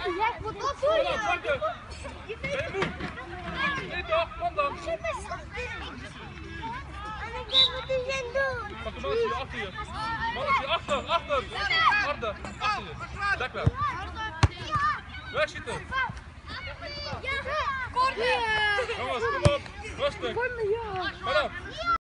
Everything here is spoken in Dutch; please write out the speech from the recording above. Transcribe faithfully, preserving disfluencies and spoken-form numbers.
jij moet opvoeren. Kom dan, Franke. Ben je moe? Nee toch? Kom dan. En ik heb het dus aan doen. Pak de mannetje achter je. Mannetje achter, achter. Harder, achter je. Lekker. Wegschieten. Corner! Jongens, kom op. Rustig. Ga op.